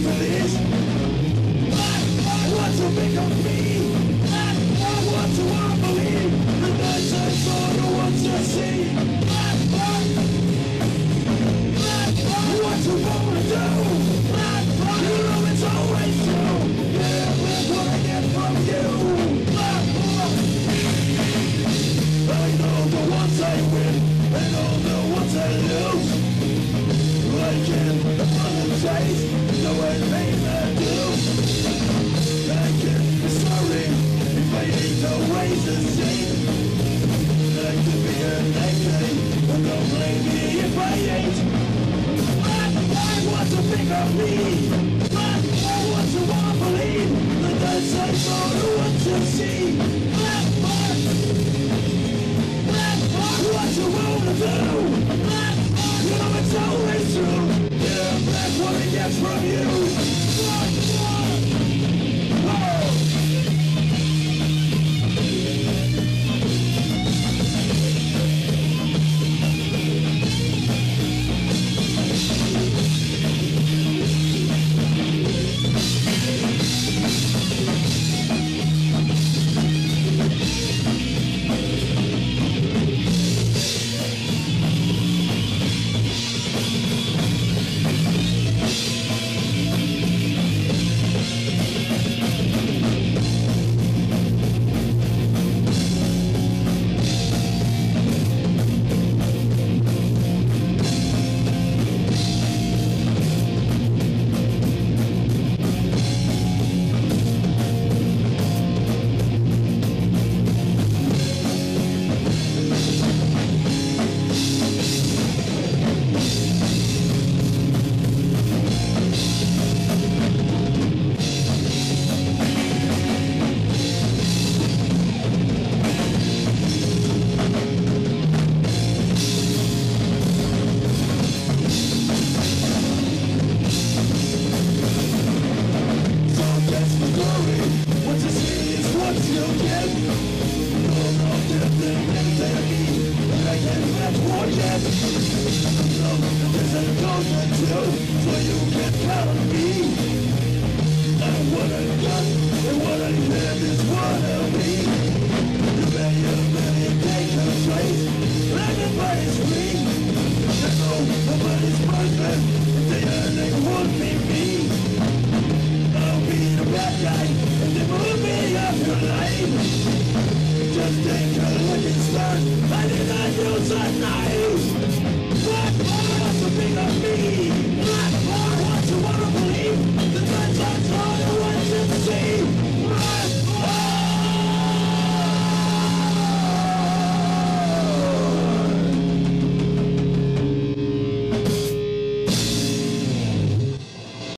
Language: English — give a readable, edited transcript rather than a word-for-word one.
this? What to make of me? What to unbelieve? The nights I saw the ones to see. What you wanna do? You know it's always true. Yeah, that's what I get from you. I know the ones I win and all the ones I lose. I can't apologize, no one made me do. I can't be sorry if I ain't always the same. I could be a nightmare, but don't blame me if I ain't. What to think of me? What to want to believe? The nights I saw the ones to see.